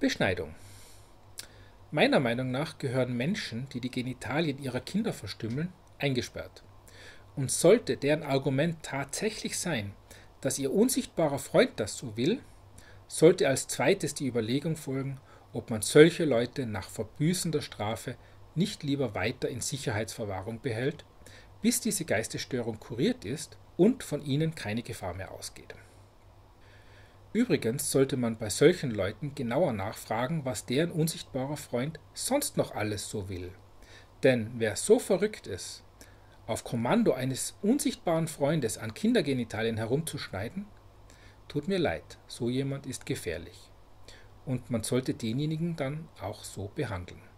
Beschneidung. Meiner Meinung nach gehören Menschen, die die Genitalien ihrer Kinder verstümmeln, eingesperrt. Und sollte deren Argument tatsächlich sein, dass ihr unsichtbarer Freund das so will, sollte als zweites die Überlegung folgen, ob man solche Leute nach verbüßender Strafe nicht lieber weiter in Sicherheitsverwahrung behält, bis diese Geistesstörung kuriert ist und von ihnen keine Gefahr mehr ausgeht. Übrigens sollte man bei solchen Leuten genauer nachfragen, was deren unsichtbarer Freund sonst noch alles so will. Denn wer so verrückt ist, auf Kommando eines unsichtbaren Freundes an Kindergenitalien herumzuschneiden, tut mir leid, so jemand ist gefährlich. Und man sollte denjenigen dann auch so behandeln.